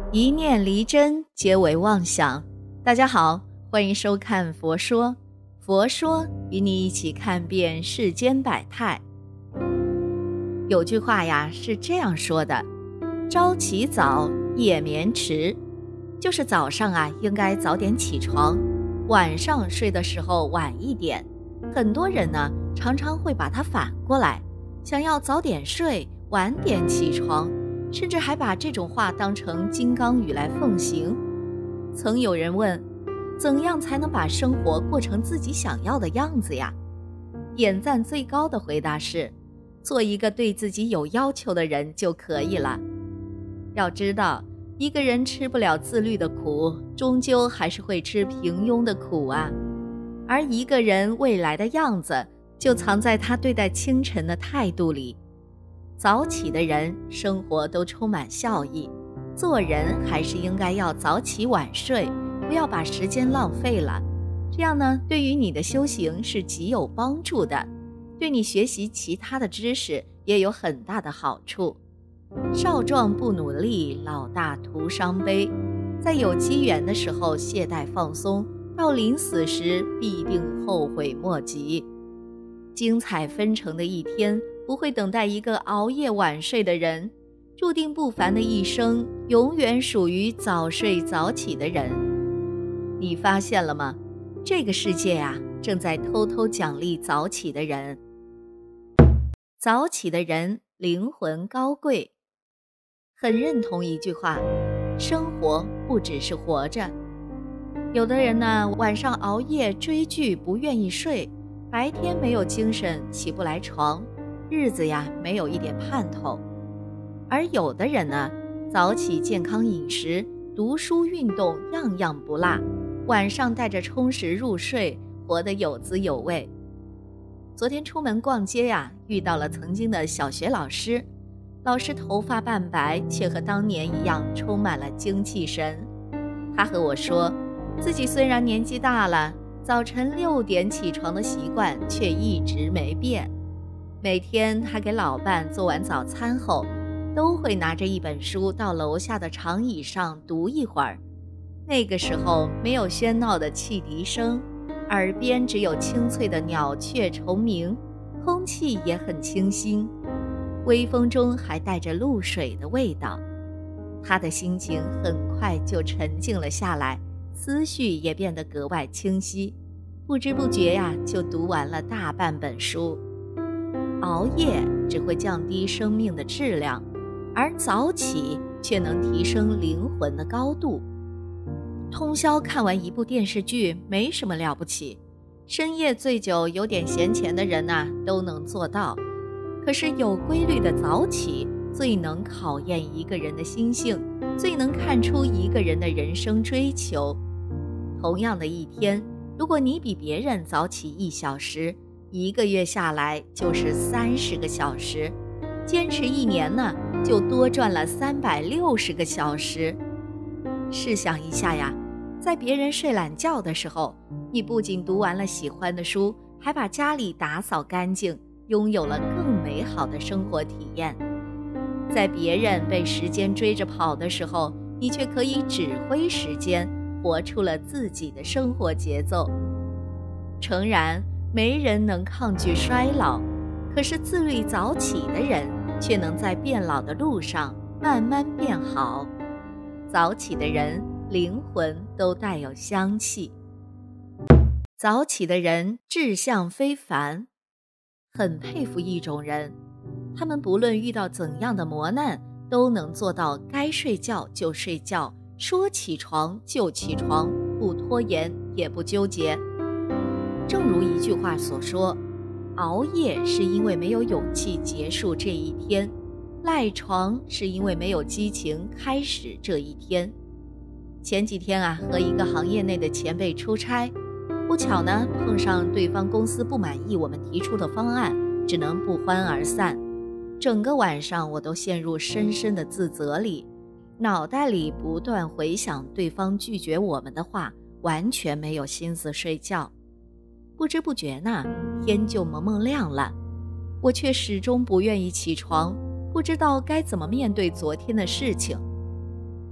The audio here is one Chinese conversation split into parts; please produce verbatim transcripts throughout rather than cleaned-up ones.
一念离真，皆为妄想。大家好，欢迎收看佛说。佛说与你一起看遍世间百态。有句话呀是这样说的：朝起早，夜眠迟。就是早上啊应该早点起床，晚上睡的时候晚一点。很多人呢常常会把它反过来，想要早点睡，晚点起床，甚至还把这种话当成金刚语来奉行。曾有人问，怎样才能把生活过成自己想要的样子呀？点赞最高的回答是，做一个对自己有要求的人就可以了。要知道，一个人吃不了自律的苦，终究还是会吃平庸的苦啊。而一个人未来的样子，就藏在他对待清晨的态度里。早起的人，生活都充满笑意。做人还是应该要早起晚睡，不要把时间浪费了。这样呢，对于你的修行是极有帮助的，对你学习其他的知识也有很大的好处。少壮不努力，老大徒伤悲。在有机缘的时候懈怠放松，到临死时必定后悔莫及。精彩纷呈的一天不会等待一个熬夜晚睡的人，注定不凡的一生永远属于早睡早起的人。你发现了吗？这个世界啊，正在偷偷奖励早起的人。早起的人灵魂高贵。很认同一句话，生活不只是活着。有的人呢，晚上熬夜追剧不愿意睡，白天没有精神起不来床，日子呀没有一点盼头。而有的人呢，早起健康饮食，读书运动样样不落，晚上带着充实入睡，活得有滋有味。昨天出门逛街呀，遇到了曾经的小学老师。老师头发半白，却和当年一样充满了精气神。他和我说，自己虽然年纪大了，早晨六点起床的习惯却一直没变。每天他给老伴做完早餐后，都会拿着一本书到楼下的长椅上读一会儿。那个时候没有喧闹的汽笛声，耳边只有清脆的鸟雀虫鸣，空气也很清新，微风中还带着露水的味道。他的心情很快就沉静了下来，思绪也变得格外清晰，不知不觉呀，就读完了大半本书。熬夜只会降低生命的质量，而早起却能提升灵魂的高度。通宵看完一部电视剧没什么了不起，深夜醉酒有点闲钱的人啊，都能做到。可是有规律的早起，最能考验一个人的心性，最能看出一个人的人生追求。同样的一天，如果你比别人早起一小时，一个月下来就是三十个小时，坚持一年呢，就多赚了三百六十个小时。试想一下呀，在别人睡懒觉的时候，你不仅读完了喜欢的书，还把家里打扫干净，拥有了更美好的生活体验。在别人被时间追着跑的时候，你却可以指挥时间，活出了自己的生活节奏。诚然，没人能抗拒衰老，可是自律早起的人却能在变老的路上慢慢变好。早起的人灵魂都带有香气。早起的人志向非凡。很佩服一种人，他们不论遇到怎样的磨难，都能做到该睡觉就睡觉，说起床就起床，不拖延也不纠结。正如一句话所说，熬夜是因为没有勇气结束这一天，赖床是因为没有激情开始这一天。前几天啊，和一个行业内的前辈出差，不巧呢，碰上对方公司不满意我们提出的方案，只能不欢而散。整个晚上我都陷入深深的自责里，脑袋里不断回想对方拒绝我们的话，完全没有心思睡觉。不知不觉呢，天就蒙蒙亮了，我却始终不愿意起床，不知道该怎么面对昨天的事情。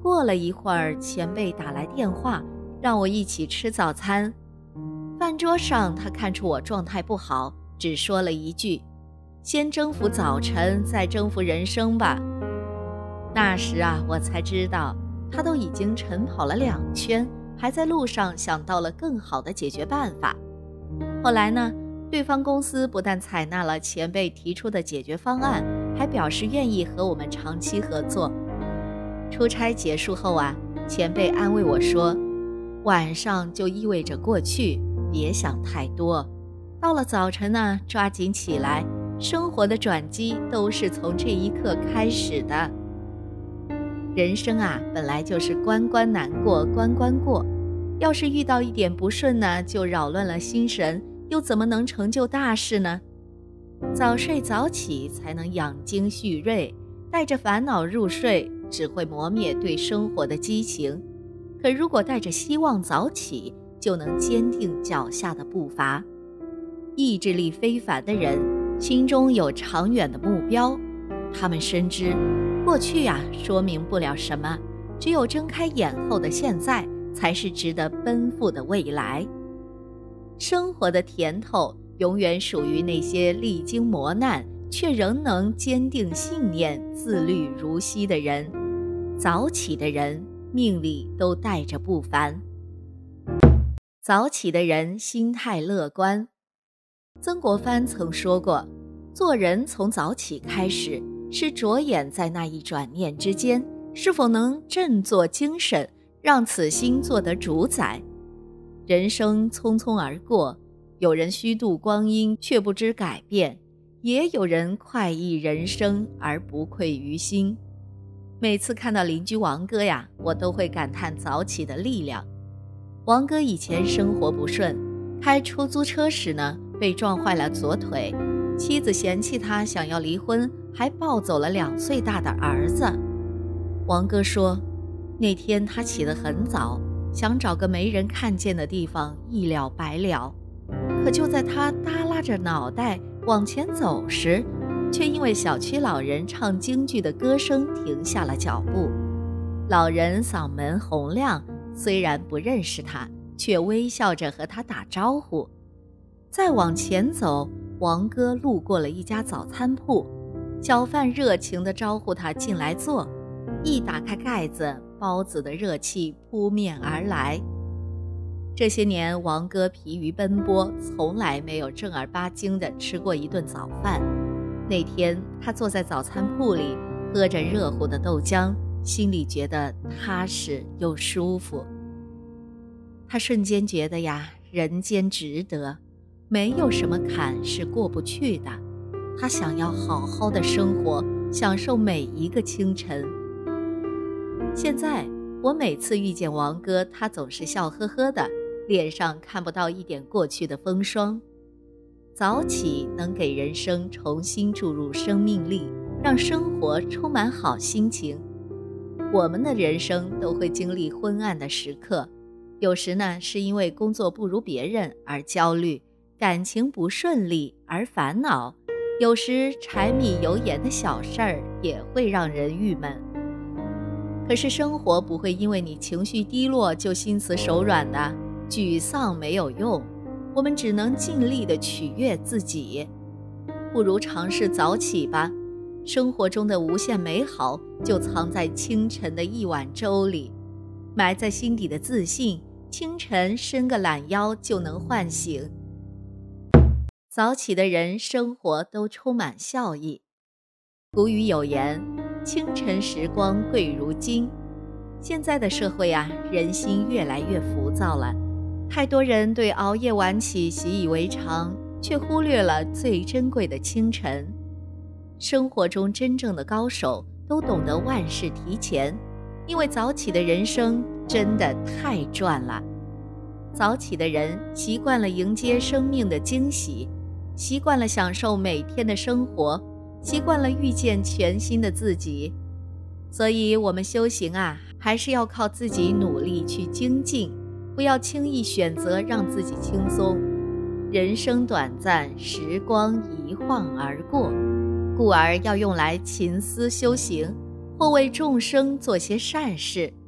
过了一会儿，前辈打来电话，让我一起吃早餐。饭桌上，他看出我状态不好，只说了一句：先征服早晨，再征服人生吧。那时啊，我才知道他都已经晨跑了两圈，还在路上想到了更好的解决办法。后来呢，对方公司不但采纳了前辈提出的解决方案，还表示愿意和我们长期合作。出差结束后啊，前辈安慰我说，晚上就意味着过去，别想太多。到了早晨呢，抓紧起来，生活的转机都是从这一刻开始的。人生啊，本来就是关关难过关关过，要是遇到一点不顺呢，就扰乱了心神，又怎么能成就大事呢？早睡早起才能养精蓄锐，带着烦恼入睡，只会磨灭对生活的激情。可如果带着希望早起，就能坚定脚下的步伐。意志力非凡的人，心中有长远的目标，他们深知过去啊，说明不了什么，只有睁开眼后的现在，才是值得奔赴的未来。生活的甜头永远属于那些历经磨难却仍能坚定信念、自律如昔的人。早起的人命里都带着不凡。早起的人心态乐观。曾国藩曾说过，做人从早起开始，是着眼在那一转念之间，是否能振作精神，让此心做得主宰。人生匆匆而过，有人虚度光阴却不知改变，也有人快意人生而不愧于心。每次看到邻居王哥呀，我都会感叹早起的力量。王哥以前生活不顺，开出租车时呢，被撞坏了左腿，妻子嫌弃他想要离婚，还抱走了两岁大的儿子。王哥说，那天他起得很早，想找个没人看见的地方一了百了。可就在他耷拉着脑袋往前走时，却因为小区老人唱京剧的歌声停下了脚步。老人嗓门洪亮，虽然不认识他，却微笑着和他打招呼。再往前走，王哥路过了一家早餐铺，小贩热情地招呼他进来坐。一打开盖子，包子的热气扑面而来。这些年，王哥疲于奔波，从来没有正儿八经地吃过一顿早饭。那天，他坐在早餐铺里，喝着热乎的豆浆，心里觉得踏实又舒服。他瞬间觉得呀，人间值得，没有什么坎是过不去的。他想要好好的生活，享受每一个清晨。现在，我每次遇见王哥，他总是笑呵呵的，脸上看不到一点过去的风霜。早起能给人生重新注入生命力，让生活充满好心情。我们的人生都会经历昏暗的时刻，有时呢是因为工作不如别人而焦虑，感情不顺利而烦恼，有时柴米油盐的小事儿也会让人郁闷。可是生活不会因为你情绪低落就心慈手软的，沮丧没有用，我们只能尽力地取悦自己。不如尝试早起吧，生活中的无限美好就藏在清晨的一碗粥里，埋在心底的自信，清晨伸个懒腰就能唤醒。早起的人生活都充满笑意。古语有言，清晨时光贵如金。现在的社会啊，人心越来越浮躁了，太多人对熬夜晚起习以为常，却忽略了最珍贵的清晨。生活中真正的高手都懂得万事提前，因为早起的人生真的太赚了。早起的人习惯了迎接生命的惊喜，习惯了享受每天的生活，习惯了遇见全新的自己。所以我们修行啊，还是要靠自己努力去精进，不要轻易选择让自己轻松。人生短暂，时光一晃而过，故而要用来勤思修行，或为众生做些善事，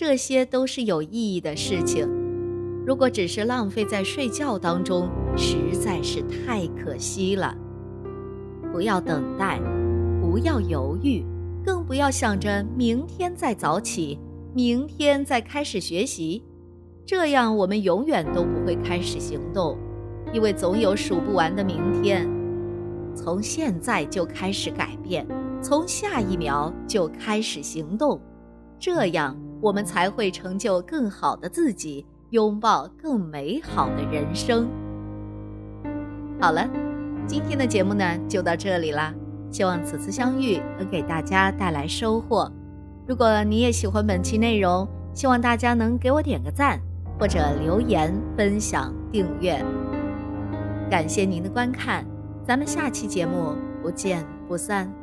这些都是有意义的事情。如果只是浪费在睡觉当中，实在是太可惜了。不要等待，不要犹豫，更不要想着明天再早起，明天再开始学习。这样我们永远都不会开始行动，因为总有数不完的明天。从现在就开始改变，从下一秒就开始行动，这样我们才会成就更好的自己，拥抱更美好的人生。好了，今天的节目呢就到这里啦，希望此次相遇能给大家带来收获。如果你也喜欢本期内容，希望大家能给我点个赞，或者留言、分享、订阅。感谢您的观看，咱们下期节目不见不散。